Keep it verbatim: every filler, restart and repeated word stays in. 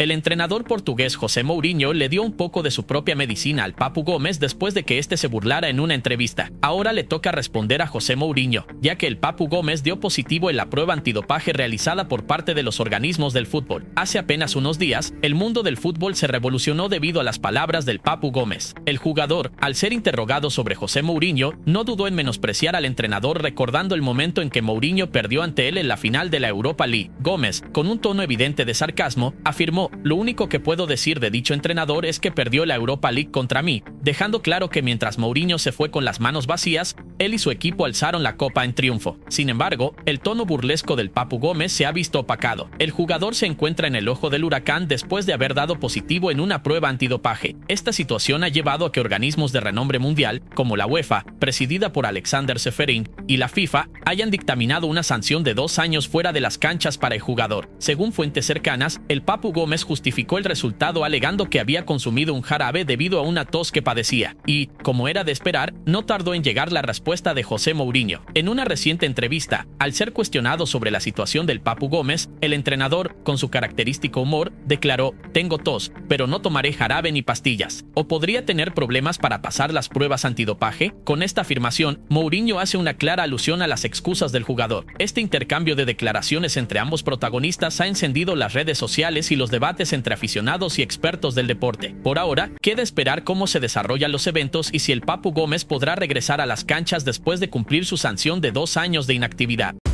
El entrenador portugués José Mourinho le dio un poco de su propia medicina al Papu Gómez después de que este se burlara en una entrevista. Ahora le toca responder a José Mourinho, ya que el Papu Gómez dio positivo en la prueba antidopaje realizada por parte de los organismos del fútbol. Hace apenas unos días, el mundo del fútbol se revolucionó debido a las palabras del Papu Gómez. El jugador, al ser interrogado sobre José Mourinho, no dudó en menospreciar al entrenador, recordando el momento en que Mourinho perdió ante él en la final de la Europa League. Gómez, con un tono evidente de sarcasmo, afirmó: "Lo único que puedo decir de dicho entrenador es que perdió la Europa League contra mí", dejando claro que mientras Mourinho se fue con las manos vacías, él y su equipo alzaron la copa en triunfo. Sin embargo, el tono burlesco del Papu Gómez se ha visto opacado. El jugador se encuentra en el ojo del huracán después de haber dado positivo en una prueba antidopaje. Esta situación ha llevado a que organismos de renombre mundial, como la UEFA, presidida por Alexander Ceferin, y la FIFA, hayan dictaminado una sanción de dos años fuera de las canchas para el jugador. Según fuentes cercanas, el Papu Gómez justificó el resultado alegando que había consumido un jarabe debido a una tos que padecía, y, como era de esperar, no tardó en llegar la respuesta de José Mourinho. En una reciente entrevista, al ser cuestionado sobre la situación del Papu Gómez, el entrenador, con su característico humor, declaró: "Tengo tos, pero no tomaré jarabe ni pastillas. ¿O podría tener problemas para pasar las pruebas antidopaje?". Con esta afirmación, Mourinho hace una clara alusión a las excusas del jugador. Este intercambio de declaraciones entre ambos protagonistas ha encendido las redes sociales y los debates entre aficionados y expertos del deporte. Por ahora, queda esperar cómo se desarrollan los eventos y si el Papu Gómez podrá regresar a las canchas después de cumplir su sanción de dos años de inactividad.